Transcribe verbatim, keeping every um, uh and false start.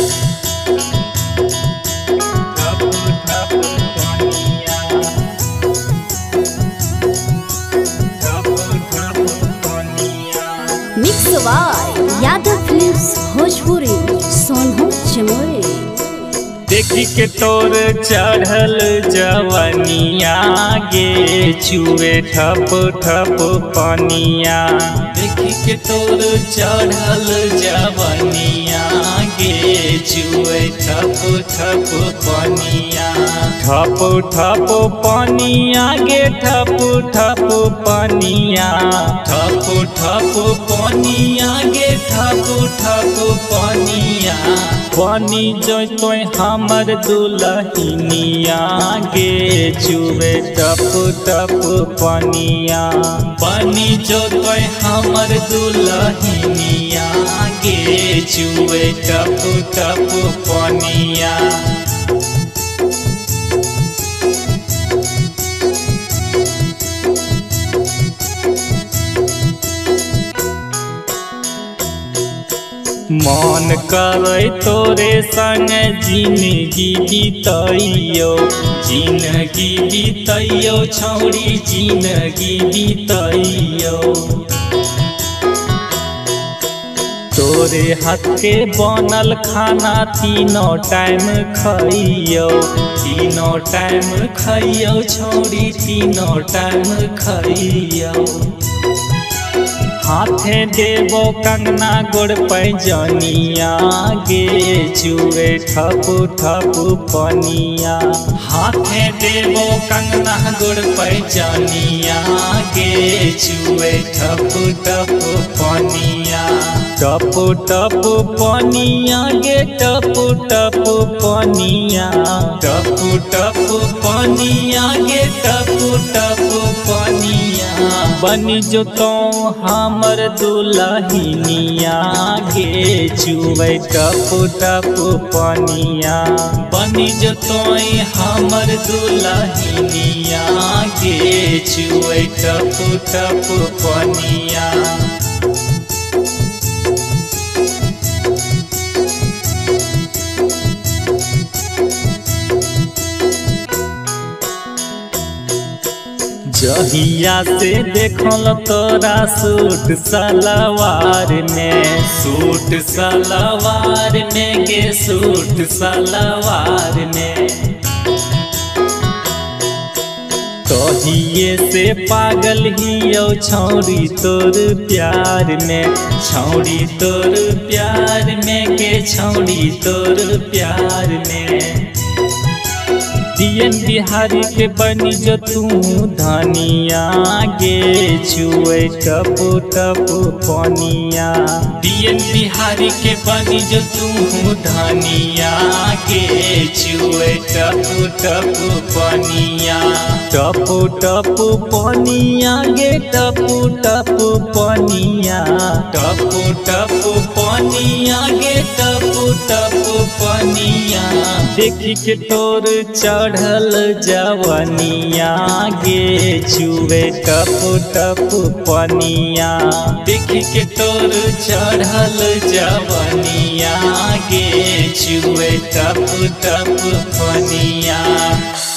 Mix by Yadav films Bhojpuri Sonu Chamore. देखी के तोर चढ़ल जवनिया गे चुए ठप ठप पनिया। देखी के तोर चढ़ल जवनिया गे चुए ठप ठप पनिया। ठप ठप पनिया गे ठप ठप पनिया। ठप ठप पनिया गे ठप ठप पनिया। पानी जो तो हमर दुल्हनिया गे चुए टप टप पनिया। पानी जो तो हमर दुल्हनिया गे चुए टप टप पनिया। मन करे तोरे संग जिंदगी बीतैयो। जिंदगी बीतैयो छौड़ी जिंदगी बीतैयो। तोरे हाथ के बनल खाना तीनों टाइम खइयो। तीनों टाइम खइयो छौड़ी तीनों टाइम खइयो। हाथे देवो कंगना गोड़ पैजनिया गे चुए ठप ठप पनिया। हाथे देवो कंगना गोड़ पैजनिया गे चुए ठप ठप पनिया। टप टप पनिया गे टप टप पनिया। टप टप पनिया गे टप टप पनिया। बनी जो तो हमर दुल्हनिया गे चुए टप टप पनिया। बनी जो तो हमर दुल्हनिया गे चुए टप टप पनिया। जहिया से देखल तोरा सूट सलवार में। सूट सलवार में गे सूट सलवार में। तहिए से पागल हियो छौड़ी तोर प्यार में। छौड़ी तोर प्यार में गे छौड़ी तोर प्यार में। दियन बिहारी के बनी जो तू धनिया गे चुए टप टप पनिया। दियन बिहारी के बनी जो तू धनिया गे चुए टप टप पनिया। टप टप पनिया गे टप टप पनिया। टप टप पनिया गे टप टप पनिया। देखी के तोर चढ़ल जवनिया गे चुए टप टप पनिया। देखी के तोर चढ़ल जवनिया गे चुए टप टप पनिया।